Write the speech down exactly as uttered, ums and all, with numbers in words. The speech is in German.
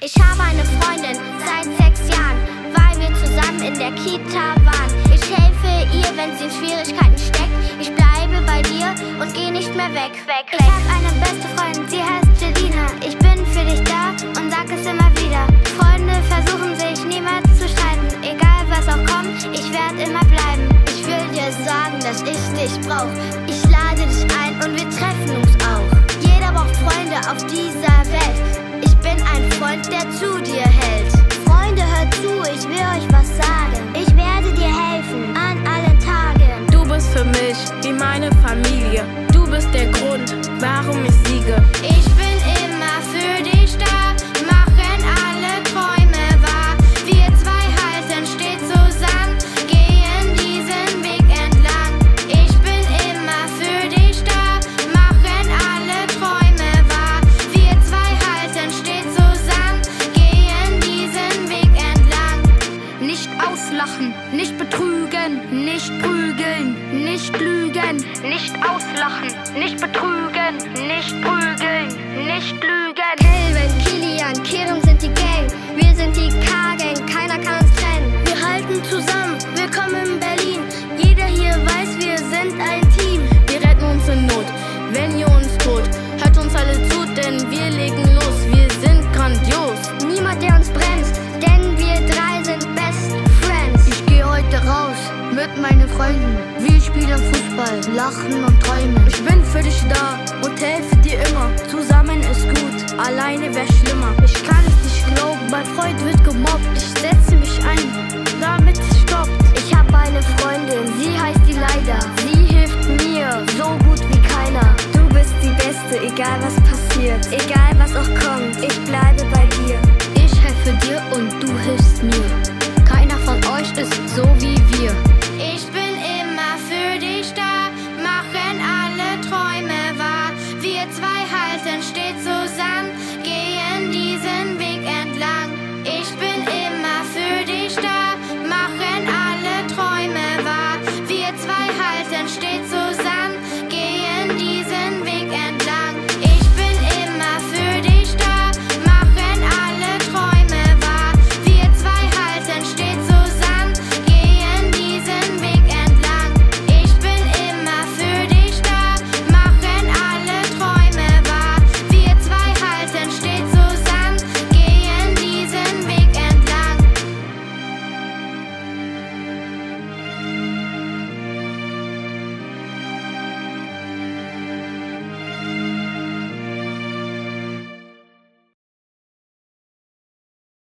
Ich habe eine Freundin seit sechs Jahren, weil wir zusammen in der Kita waren. Ich helfe ihr, wenn sie in Schwierigkeiten steckt. Ich bleibe bei dir und geh nicht mehr weg, weg, weg. Ich hab eine beste Freundin, sie heißt Jelina. Ich bin für dich da und sag es immer wieder. Freunde versuchen sich niemals zu streiten. Egal was auch kommt, ich werd immer bleiben. Ich will dir sagen, dass ich dich brauch. Ich lade dich ein und wir treffen uns auch. Jeder braucht Freunde auf dieser Welt. Ich bin ein Freund, der zu dir hält. Freunde, hört zu, ich will euch was sagen. Ich werde dir helfen an allen Tagen. Du bist für mich wie meine Familie. Du bist der Grund, warum ich siege. Ich bin immer für dich da, machen alle Träume wahr. Wir zwei halten stets zusammen, gehen diesen Weg entlang. Ich bin immer für dich da, machen alle Träume wahr. Wir zwei halten stets zusammen, gehen diesen Weg entlang. Nicht auslachen, nicht betrügen, nicht prügeln, nicht lügen. Nicht auslachen, nicht betrügen, nicht prügeln, nicht lügen. Kelvin, Kilian, Kerem sind die Gang. Wir sind die K-Gang, keiner kann uns trennen. Wir halten zusammen, willkommen in Berlin. Jeder hier weiß, wir sind ein Team. Wir retten uns in Not, wenn ihr uns tut. Hört uns alle zu, denn wir legen los. Wir sind grandios. Niemand, der uns bremst, denn wir drei sind Best Friends. Ich gehe heute raus mit meinen Freunden. Wir spielen Fußball, lachen und träumen. Ich bin für dich da und helfe dir immer. Zusammen ist gut, alleine wär schlimmer. Ich kann es nicht glauben, mein Freund wird gemobbt. Ich setze mich ein, damit es stoppt.